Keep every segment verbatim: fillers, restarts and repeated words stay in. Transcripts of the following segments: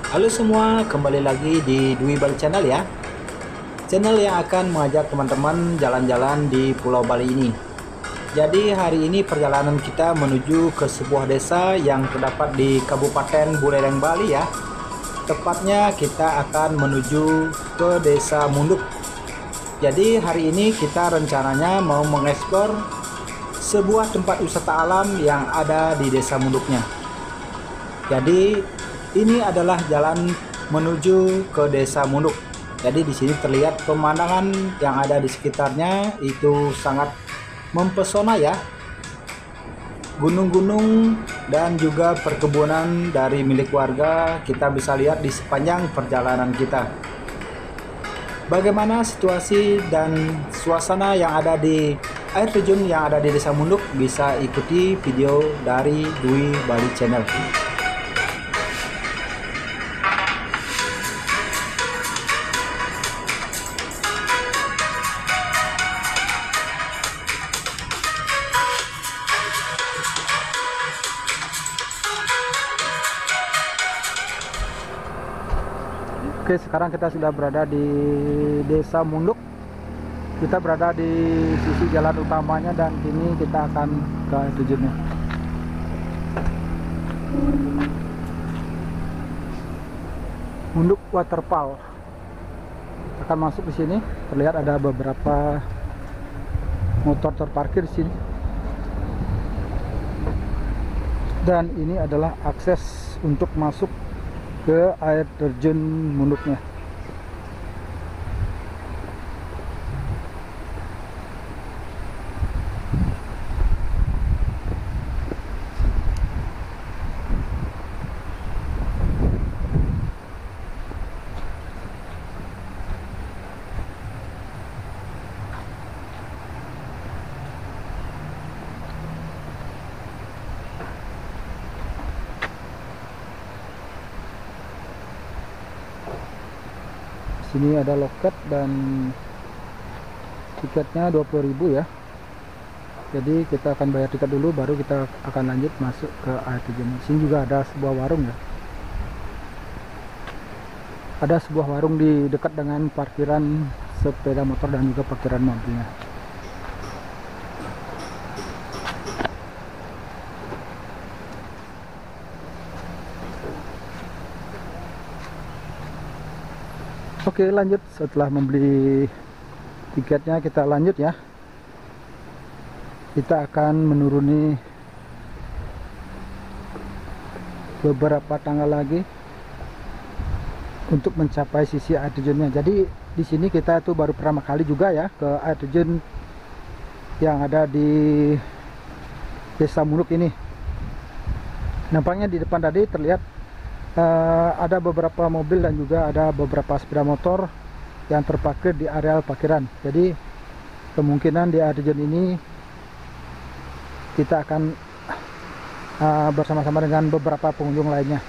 Halo semua, kembali lagi di Dwi Bali Channel ya. Channel yang akan mengajak teman-teman jalan-jalan di Pulau Bali ini. Jadi hari ini perjalanan kita menuju ke sebuah desa yang terdapat di Kabupaten Buleleng, Bali ya. Tepatnya kita akan menuju ke Desa Munduk. Jadi hari ini kita rencananya mau mengeksplor sebuah tempat wisata alam yang ada di Desa Munduknya. Jadi ini adalah jalan menuju ke Desa Munduk. Jadi di sini terlihat pemandangan yang ada di sekitarnya itu sangat mempesona ya. Gunung-gunung dan juga perkebunan dari milik warga kita bisa lihat di sepanjang perjalanan kita. Bagaimana situasi dan suasana yang ada di air terjun yang ada di Desa Munduk bisa ikuti video dari Dwi Bali Channel. Oke, sekarang kita sudah berada di Desa Munduk. Kita berada di sisi jalan utamanya dan kini kita akan ke air terjunnya. Munduk Waterfall. Akan masuk di sini. Terlihat ada beberapa motor terparkir di sini. Dan ini adalah akses untuk masuk ke air terjun Munduknya. Sini ada loket dan tiketnya dua puluh ribu ya. Jadi kita akan bayar tiket dulu baru kita akan lanjut masuk ke air terjun. Sini juga ada sebuah warung ya. Ada sebuah warung di dekat dengan parkiran sepeda motor dan juga parkiran mobilnya. Oke, lanjut. Setelah membeli tiketnya kita lanjut ya. Kita akan menuruni beberapa tangga lagi untuk mencapai sisi air terjunnya. Jadi di sini kita tuh baru pertama kali juga ya ke air terjun yang ada di Desa Munduk ini. Nampaknya di depan tadi terlihat Uh, ada beberapa mobil dan juga ada beberapa sepeda motor yang terparkir di areal parkiran. Jadi kemungkinan di air terjun ini kita akan uh, bersama-sama dengan beberapa pengunjung lainnya.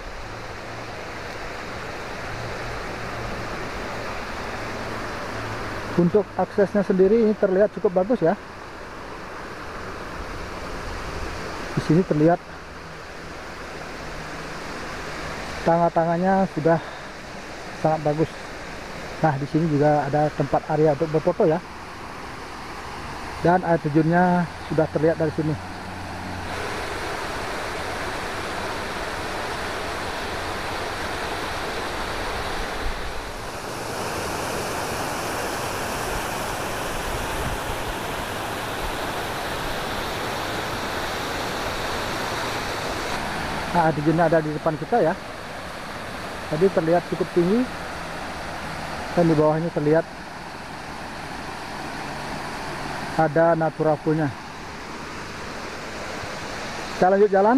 Untuk aksesnya sendiri ini terlihat cukup bagus ya. Di sini terlihat tangga-tangganya sudah sangat bagus. Nah, di sini juga ada tempat area untuk berfoto ya. Dan air terjunnya sudah terlihat dari sini. Nah, air terjunnya ada di depan kita ya. Tadi terlihat cukup tinggi dan di bawahnya terlihat ada natural poolnya. Kita lanjut jalan.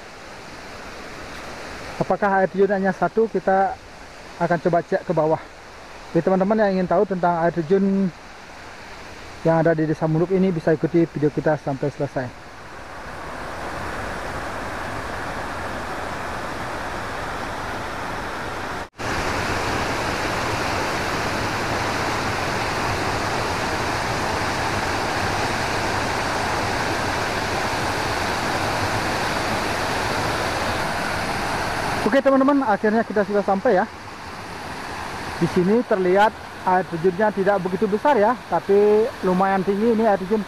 Apakah air terjun hanya satu? Kita akan coba cek ke bawah. Jadi teman-teman yang ingin tahu tentang air terjun yang ada di Desa Munduk ini bisa ikuti video kita sampai selesai. Oke teman-teman, akhirnya kita sudah sampai ya. Di sini terlihat air terjunnya tidak begitu besar ya, tapi lumayan tinggi ini air terjun.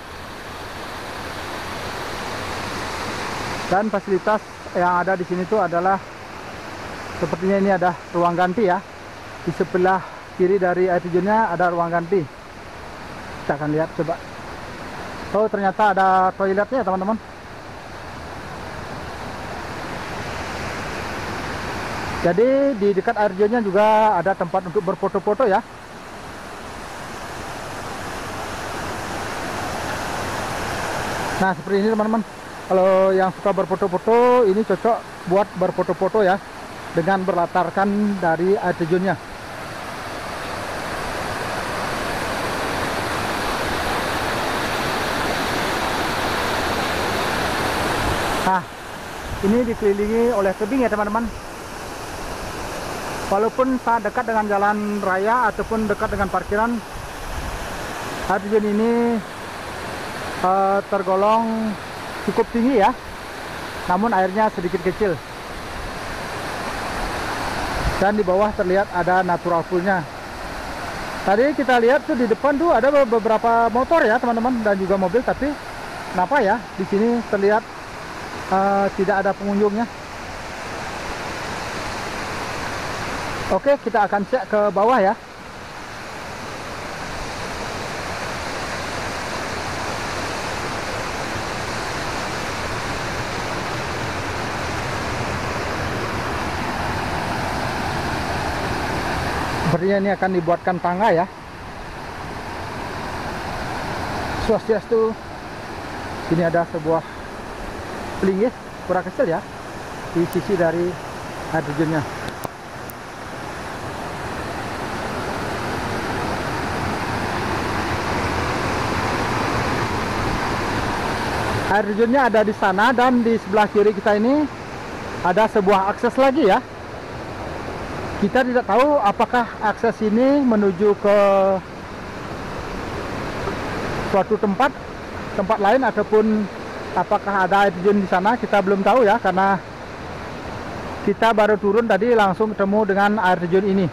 Dan fasilitas yang ada di sini tuh adalah sepertinya ini ada ruang ganti ya. Di sebelah kiri dari air terjunnya ada ruang ganti. Kita akan lihat coba. Oh, ternyata ada toiletnya teman-teman. Jadi di dekat air terjunnya juga ada tempat untuk berfoto-foto ya. Nah seperti ini teman-teman. Kalau yang suka berfoto-foto ini cocok buat berfoto-foto ya, dengan berlatarkan dari air terjunnya. Nah ini dikelilingi oleh tebing ya teman-teman. Walaupun sangat dekat dengan jalan raya ataupun dekat dengan parkiran, air terjun ini uh, tergolong cukup tinggi ya, namun airnya sedikit kecil. Dan di bawah terlihat ada natural poolnya. Tadi kita lihat tuh di depan tuh ada beberapa motor ya teman-teman, dan juga mobil, tapi kenapa ya di sini terlihat uh, tidak ada pengunjungnya. Oke, kita akan cek ke bawah ya. Sepertinya ini akan dibuatkan tangga ya. Swastiastu. Sini ada sebuah pelinggis kurang kecil ya di sisi dari air terjunnya. Air terjunnya ada di sana, dan di sebelah kiri kita ini ada sebuah akses lagi ya. Kita tidak tahu apakah akses ini menuju ke suatu tempat tempat lain ataupun apakah ada air terjun di sana. Kita belum tahu ya, karena kita baru turun tadi langsung ketemu dengan air terjun ini.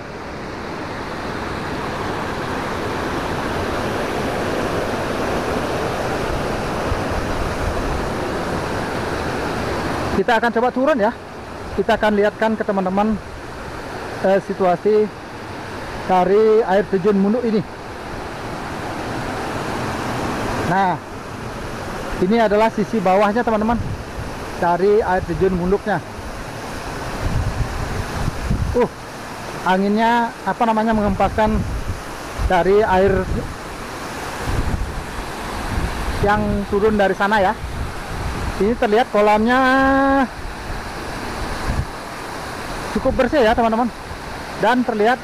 Kita akan coba turun ya. Kita akan lihatkan ke teman-teman eh, situasi dari air terjun Munduk ini. Nah, ini adalah sisi bawahnya teman-teman dari air terjun Munduknya. Uh, anginnya apa namanya mengempaskan dari air yang turun dari sana ya. Ini terlihat kolamnya cukup bersih ya teman-teman, dan terlihat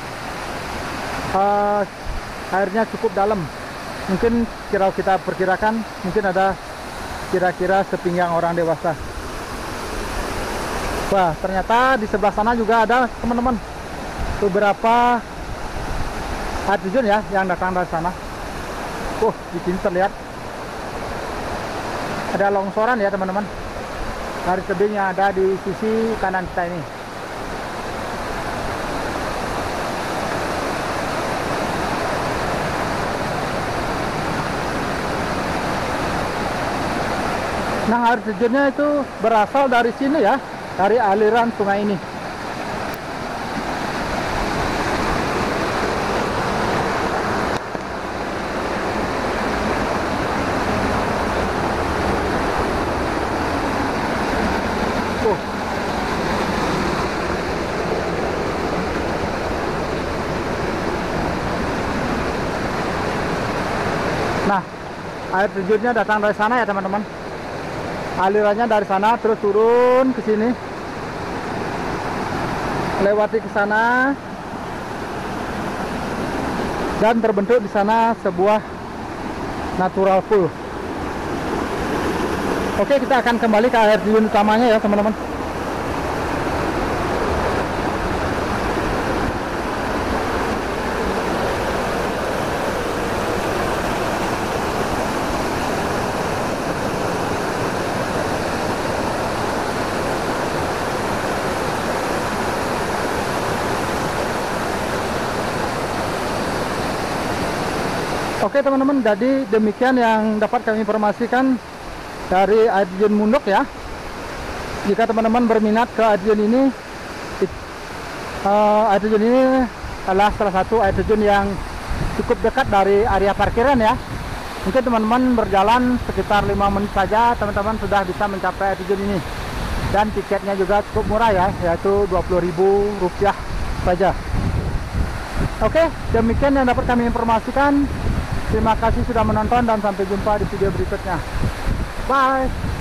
uh, airnya cukup dalam. Mungkin kira kita perkirakan mungkin ada kira-kira sepinggang orang dewasa. Wah, ternyata di sebelah sana juga ada teman-teman beberapa air terjun ya yang datang dari sana. Oh, di sini terlihat ada longsoran ya teman-teman dari tebing yang ada di sisi kanan kita ini. Nah, air terjunnya itu berasal dari sini ya, dari aliran sungai ini. Nah, air terjunnya datang dari sana ya teman-teman. Alirannya dari sana terus turun ke sini, lewati ke sana, dan terbentuk di sana sebuah natural pool. Oke, kita akan kembali ke air terjun utamanya ya teman-teman. Oke teman-teman, jadi demikian yang dapat kami informasikan dari air terjun Mundok ya. Jika teman-teman berminat ke air terjun ini, uh, air terjun ini adalah salah satu air terjun yang cukup dekat dari area parkiran ya. Mungkin teman-teman berjalan sekitar lima menit saja, teman-teman sudah bisa mencapai air terjun ini. Dan tiketnya juga cukup murah ya, yaitu dua puluh ribu rupiah saja. Oke, demikian yang dapat kami informasikan. Terima kasih sudah menonton dan sampai jumpa di video berikutnya. Bye.